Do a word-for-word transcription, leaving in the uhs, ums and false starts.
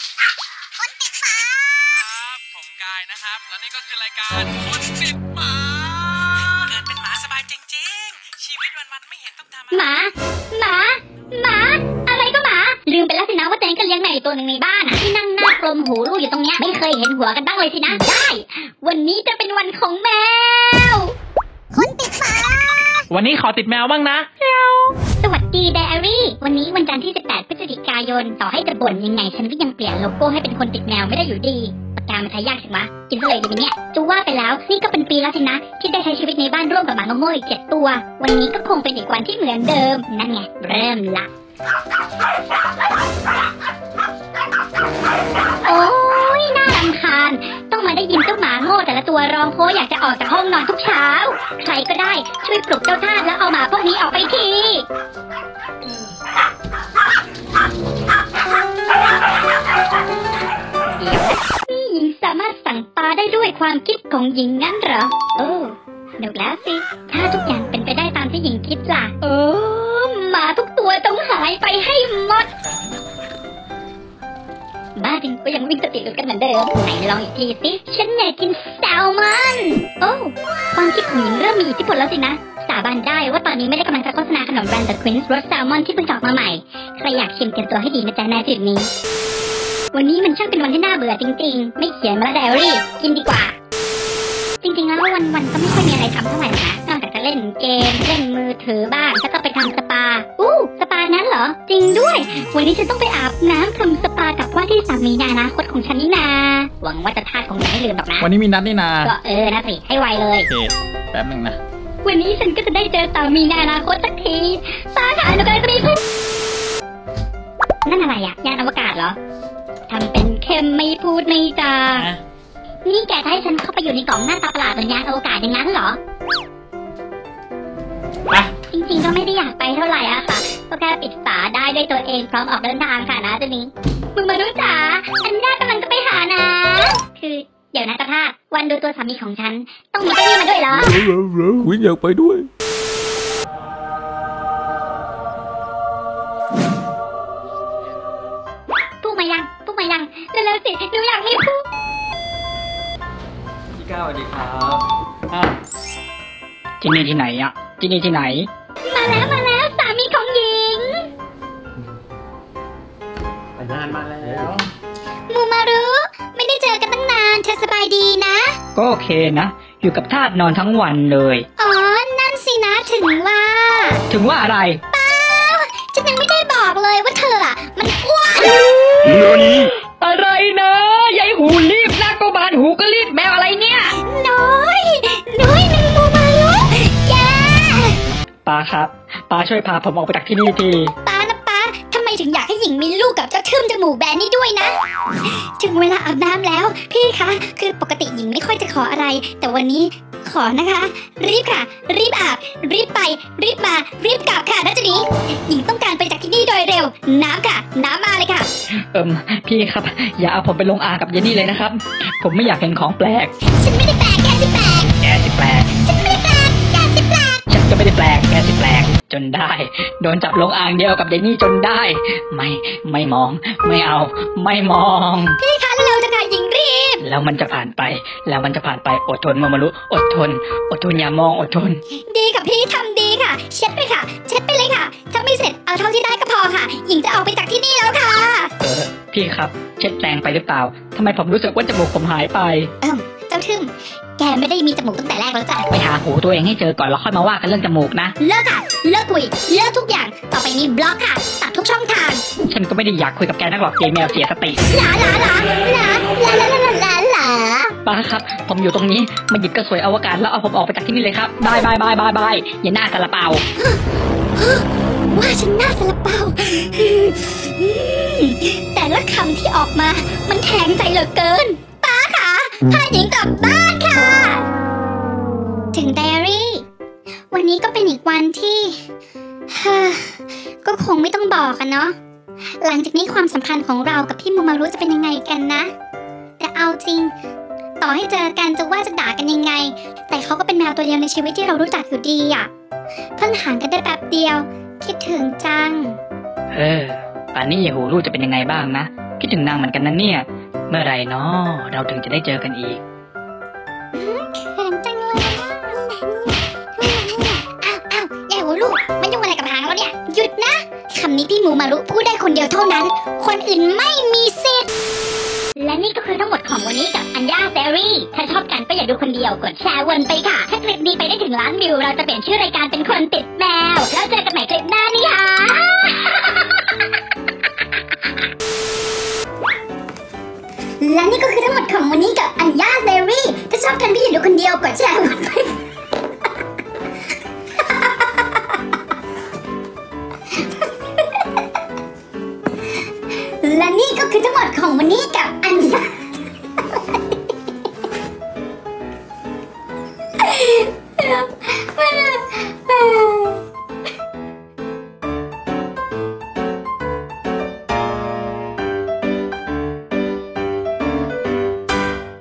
คนติดหมาครับผมกายนะครับแล้วนี่ก็คือรายการคนติดหมาเกิดเป็นหมาสบายจริงๆชีวิตวันๆไม่เห็นต้องทำอะไรหมาหมาหมาอะไรก็หมาลืมไปแล้วสินะว่าตัวเองก็เลี้ยงแมวตัวหนึ่งในบ้านที่นั่งหน้ากลมหูลูกอยู่ตรงเนี้ยไม่เคยเห็นหัวกันบ้างเลยสินะได้วันนี้จะเป็นวันของแมวคนติดหมาวันนี้ขอติดแมวบ้างนะสวัสดีไดอารี่วันนี้วันจันทร์ที่สิบแปดพฤศจิกายนต่อให้จะบ่นยังไงฉันก็ยังเปลี่ยนโลโก้ให้เป็นคนติดแมวไม่ได้อยู่ดีปากกามันใช้ยากจังวะกินเลยดีไหมเนี่ยจะว่าไปแล้วนี่ก็เป็นปีแล้วสินะที่ได้ใช้ชีวิตในบ้านร่วมกับหมาโง่ๆอีกเจ็ดตัววันนี้ก็คงเป็นอีกวันที่เหมือนเดิมนั่นไงเริ่มละโอ้ยน่ารำคาญต้องมาได้ยินเจ้าหมาโง่แต่ละตัวร้องโหยอยากจะออกจากห้องนอนทุกเช้าใครก็ได้ช่วยปลุกเจ้าทาสแล้วเอาหมาพวกนี้ออกไปทีเดี๋ยวนี่หญิงสามารถสั่งปลาได้ด้วยความคิดของหญิงงั้นเหรอโอ้หนุกแล้วสิถ้าทุกอย่างเป็นไปได้ตามที่หญิงคิดล่ะเออหมาทุกตัวต้องหายไปให้หมดบ้าจริงก็ยังวิ่งสติหลุดกันเหมือนเดิมไหนลองอีกทีสิฉันอยากกินแซลมอนโอ้ความคิดของหญิงเริ่มมีอิทธิพลแล้วสินะสาบานได้ว่าตอนนี้ไม่ได้กำลังจะโฆษณาขนมแบรนด์ The Queen's รสแซลมอนที่เพิ่งออกมาใหม่ใครอยากชิมเตรียมตัวให้ดีนะจ๊ะในจุดนี้วันนี้มันช่างเป็นวันที่น่าเบื่อจริงๆไม่เขียนมาแล้วไดอารี่กินดีกว่าจริงๆแล้ววันๆก็ไม่ค่อยมีอะไรทำเท่าไหร่นะนอกจากจะเล่นเกมเล่นมือถือบ้างแล้วก็ไปทำสปาอู้สปานั้นเหรอจริงด้วยวันนี้ฉันต้องไปอาบน้ำทำสปากับว่าที่สามีในอนาคตของฉันนี่นาหวังว่าจะทาสคงจะไม่ลืมหรอกนะวันนี้มีนัดนี่นาก็เออนะสิให้ไวเลยโอเคแป๊บนึงนะวันนี้ฉันก็จะได้เจอสามีในอนาคตสักทีตาขาหนูกำลังจะมีพุ่งนั่นอะไรอะยานอวกาศเหรอทำเป็นเข้มไม่พูดไม่จานี่แกให้ฉันเข้าไปอยู่ในกล่องหน้าตาประหลาดบนยานอวกาศอย่างนั้นเหรอไปจริงๆก็ไม่ได้อยากไปเท่าไหร่อะค่ะก็แค่ปิดฝาได้ด้วยตัวเองพร้อมออกเดินทางค่ะนะเจนี้มึงมาดูจ๋าอันน่ากำลังจะไปหานะคือเดี๋ยวนะกระทาวันดูตัวสามีของฉันต้องมีเจ้าหนี้มาด้วยเหรอคุณอยากไปด้วยพูดมายังพูดมายังเร็วๆสิหนูอยากมีพูดพี่ก้าวสวัสดีครับอ้าวที่นี่ที่ไหนอ่ะที่นี่ที่ไหนมาแล้วมาแล้วสามีของหญิงไปนานมาแล้วมูมารุไม่ได้เจอกันตั้งนานเธอสบายดีนะก็โอเคนะอยู่กับทาสนอนทั้งวันเลยอ๋อนั่นสินะถึงว่าถึงว่าอะไรเปล่าฉันยังไม่ได้บอกเลยว่าเธออ่ะมันอ้วนอะไรนะยายหูรีบนักก็บานหูก็รีบแมวอะไรเนี่ยน้อยน้อยนึงมูมารุแกป้าครับป้าช่วยพาผมออกไปจากที่นี่ทีป้านะป้าทำไมถึงอยากให้หญิงมีลูกกับเจ้าทึ่มจมูกแบนนี่ด้วยนะถึงเวลาอาบน้ำแล้วพี่คะคือปกติหญิงไม่ค่อยจะขออะไรแต่วันนี้ขอนะคะรีบค่ะรีบอาบรีบไปรีบมารีบกลับค่ะนัจนี้หญิงต้องการไปจากที่นี่โดยเร็วน้ำค่ะน้ำมาเลยค่ะเอิมพี่ครับอย่าเอาผมไปลงอากับเยนนี่เลยนะครับผมไม่อยากเห็นของแปลกฉันไม่ได้แปลกแกสิแปลกแกสิแปลกฉันไม่ได้แปลกแกสิแปลกฉันก็ไม่ได้แปลกแกสิแปลกจนได้โดนจับลงอ่างเดียวกับเยนนี่จนได้ไม่ไม่มองไม่เอาไม่มองพี่คะเร็วๆจะค่ะหญิงรีบแล้วมันจะผ่านไปแล้วมันจะผ่านไปอดทนมามารุอดทนอดทนอย่ามองอดทนดีค่ะพี่ทำดีค่ะเช็ดไปค่ะเช็ดไปเลยค่ะถ้าไม่เสร็จเอาเท่าที่ได้ก็พอค่ะหญิงจะออกไปจากที่นี่แล้วค่ะเออพี่ครับเช็ดแรงไปหรือเปล่าทำไมผมรู้สึกว่าจมูกผมหายไปเออเจ้าทึ่มแกไม่ได้มีจมูกตั้งแต่แรกแล้วจ้ะไปหาหูตัวเองให้เจอก่อนแล้วค่อยมาว่ากันเรื่องจมูกนะเลิกค่ะเลิกคุยเลิกทุกอย่างต่อไปนี้บล็อกค่ะตัดทุกช่องทางฉันก็ไม่ได้อยากคุยกับแกนักหรอกเจแมวเสียสติหลาหลาหลาหลาหลาหลาหลาหลาหลาป้าครับผมอยู่ตรงนี้มาหยิบกระสวยอวกาศแล้วเอาผมออกไปจากที่นี่เลยครับบายบายบายบายบายอย่าหน้าซาลาเปาว่าฉันหน้าซาลาเปาแต่ละคำที่ออกมามันแทงใจเหลือเกินป้าค่ะพาหญิงกลับบ้านค่ะถึงไดอารี่วันนี้ก็เป็นอีกวันที่ก็คงไม่ต้องบอกกันเนาะหลังจากนี้ความสัมพันธ์ของเรากับพี่มูมารุจะเป็นยังไงกันนะแต่เอาจริงต่อให้เจอกันจะว่าจะด่ากันยังไงแต่เขาก็เป็นแมวตัวเดียวในชีวิตที่เรารู้จักอยู่ดีอ่ะเพิ่งห่างกันได้แป๊บเดียวคิดถึงจังเออป่านนี้ยายหูรู้จะเป็นยังไงบ้างนะคิดถึงนางเหมือนกันนะเนี่ยเมื่อไรเนาะเราถึงจะได้เจอกันอีกเขินจังเลยอ้าวอ้าวอย่าหัวลูกมันยุ่งอะไรกับหางเราเนี่ยหยุดนะคำนี้พี่หมูมารุพูดได้คนเดียวเท่านั้นคนอื่นไม่มีสิทธิ์และนี่ก็คือทั้งหมดของวันนี้กับอัญญาเซรี่ถ้าชอบกันก็อย่าดูคนเดียวกดแชร์วนไปค่ะถ้าคลิปนี้ไปได้ถึงล้านวิวเราจะเปลี่ยนชื่อรายการเป็นคนติดแมวแล้วเจอกันใหม่คลิปหน้านี่ค่ะและนี่ก็คือทั้งหมดของวันนี้กับอัญญาเซรี่ถ้าชอบกันก็อย่าดูคนเดียวกดแชร์วนไปและนี่ก็คือทั้งหมดของวันนี้กับอัญญา